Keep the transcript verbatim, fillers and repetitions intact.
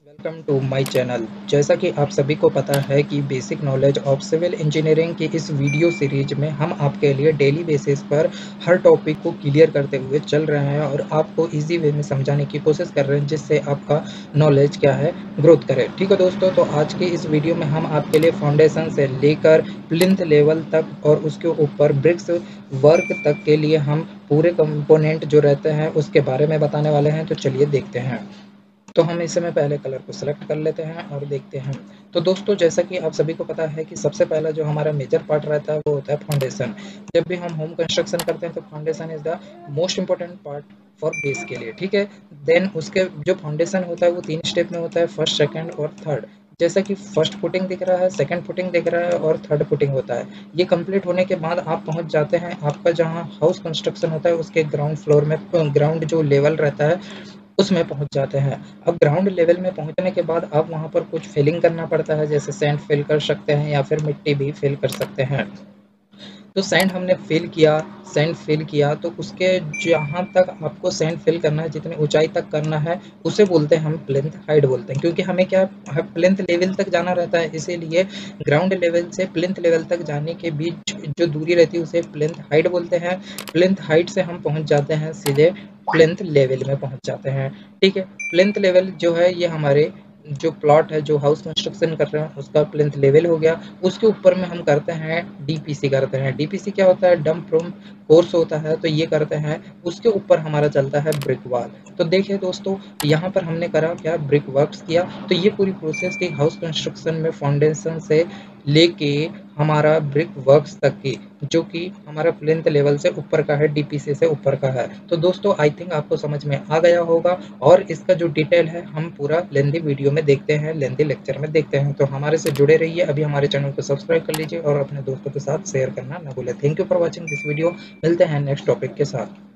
Welcome to my channel. जैसा कि आप सभी को पता है कि basic knowledge of civil engineering की इस वीडियो सीरीज में हम आपके लिए डेली बेसिस पर हर टॉपिक को क्लियर करते हुए चल रहे हैं और आपको इजी वे में समझाने की कोशिश कर रहे हैं जिससे आपका नॉलेज क्या है ग्रोथ करे। ठीक है दोस्तों, तो आज की इस वीडियो में हम आपके लिए फाउंडेशन से लेकर प्लिंथ लेवल तक और उसके ऊपर ब्रिक्स वर्क तक के लिए हम पूरे कंपोनेंट जो रहते हैं उसके बारे में बताने वाले हैं। तो चलिए देखते हैं। तो हम इस समय पहले कलर को सिलेक्ट कर लेते हैं और देखते हैं। तो दोस्तों, जैसा कि आप सभी को पता है कि सबसे पहला जो हमारा मेजर पार्ट रहता है वो होता है फाउंडेशन। जब भी हम होम कंस्ट्रक्शन करते हैं तो foundation is the most important part for base के लिए। ठीक है। देन उसके जो फाउंडेशन होता है वो तीन स्टेप में होता है, फर्स्ट, सेकेंड और थर्ड। जैसा कि फर्स्ट फुटिंग दिख रहा है, सेकंड फुटिंग दिख रहा है और थर्ड फुटिंग होता है। ये कंप्लीट होने के बाद आप पहुंच जाते हैं आपका जहां हाउस कंस्ट्रक्शन होता है उसके ग्राउंड फ्लोर में, ग्राउंड जो लेवल रहता है उसमें पहुंच जाते हैं। अब ग्राउंड लेवल में पहुंचने के बाद आप वहां पर कुछ फिलिंग करना पड़ता है, जैसे सैंड फिल कर सकते हैं या फिर मिट्टी भी फिल कर सकते हैं। तो सैंड हमने फिल किया, सैंड फिल किया तो उसके जहाँ तक आपको सैंड फिल करना है, जितनी ऊंचाई तक करना है, उसे बोलते हैं हम प्लिंथ हाइट बोलते हैं। क्योंकि हमें क्या प्लिंथ लेवल तक जाना रहता है, इसीलिए ग्राउंड लेवल से प्लिंथ लेवल तक जाने के बीच जो दूरी रहती है उसे प्लिंथ हाइट बोलते हैं। प्लिंथ हाइट से हम पहुंच जाते हैं सीधे प्लिंथ लेवल में पहुंच जाते हैं। ठीक है। प्लिंथ लेवल जो है ये हमारे जो प्लॉट है, जो हाउस कंस्ट्रक्शन कर रहे हैं उसका प्लिंथ लेवल हो गया। उसके ऊपर में हम करते हैं डीपीसी करते हैं। डीपीसी क्या होता है? डंप फ्रॉम कोर्स होता है, तो ये करते हैं। उसके ऊपर हमारा चलता है ब्रिक वॉल। तो देखिए दोस्तों, यहाँ पर हमने करा क्या, ब्रिक वर्क्स किया। तो ये पूरी प्रोसेस थी हाउस कंस्ट्रक्शन में, फाउंडेशन से लेके हमारा ब्रिक वर्क्स तक की, जो कि हमारा प्लिंथ लेवल से ऊपर का है, डीपीसी से ऊपर का है। तो दोस्तों, आई थिंक आपको समझ में आ गया होगा और इसका जो डिटेल है हम पूरा लेंथी वीडियो में देखते हैं, लेंथी लेक्चर में देखते हैं। तो हमारे से जुड़े रहिए, अभी हमारे चैनल को सब्सक्राइब कर लीजिए और अपने दोस्तों के साथ शेयर करना ना भूलें। Thank you for watching this video. मिलते हैं नेक्स्ट टॉपिक के साथ।